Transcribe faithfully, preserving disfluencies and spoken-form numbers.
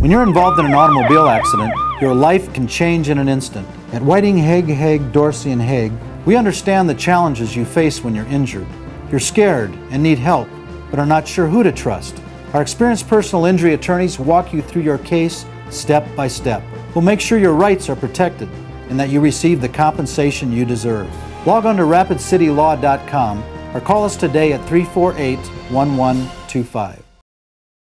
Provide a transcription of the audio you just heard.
When you're involved in an automobile accident, your life can change in an instant. At Whiting, Hagg, Hagg, Dorsey and Hagg, we understand the challenges you face when you're injured. You're scared and need help, but are not sure who to trust. Our experienced personal injury attorneys walk you through your case step by step. We'll make sure your rights are protected and that you receive the compensation you deserve. Log on to rapid city law dot com or call us today at three four eight, one one two five.